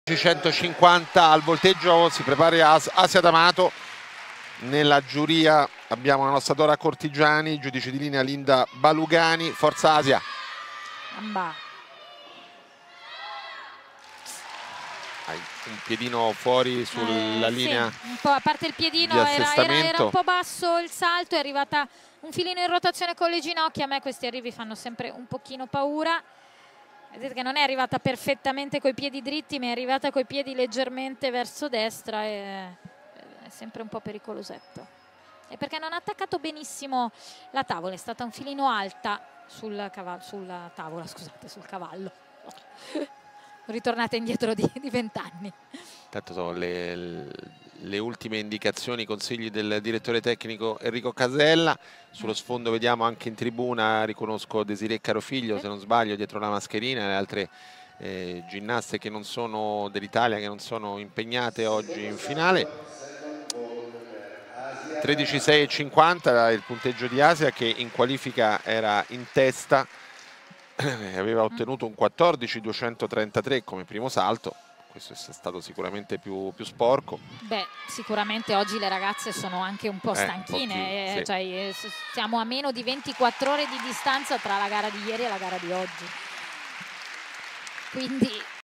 150 al volteggio, si prepara Asia D'Amato. Nella giuria abbiamo la nostra Dora Cortigiani, giudice di linea Linda Balugani. Forza Asia. Hai un piedino fuori sulla linea, sì, un po', a parte il piedino era un po' basso il salto, è arrivata un filino in rotazione con le ginocchia. A me questi arrivi fanno sempre un pochino paura. Vedete che non è arrivata perfettamente coi piedi dritti, ma è arrivata coi piedi leggermente verso destra, e è sempre un po' pericolosetto. E perché non ha attaccato benissimo la tavola, è stata un filino alta sulla tavola, scusate, sul cavallo. Ritornate indietro di 20 anni. Intanto sono le ultime indicazioni, consigli del direttore tecnico Enrico Casella. Sullo sfondo vediamo anche in tribuna, riconosco Desiree Carofiglio, se non sbaglio, dietro la mascherina, le altre ginnaste che non sono dell'Italia, che non sono impegnate oggi in finale. 13,650 il punteggio di Asia, che in qualifica era in testa, aveva ottenuto un 14,233 come primo salto. Questo è stato sicuramente più sporco. Beh, sicuramente oggi le ragazze sono anche un po' stanchine, sì. Cioè, siamo a meno di 24 ore di distanza tra la gara di ieri e la gara di oggi. Quindi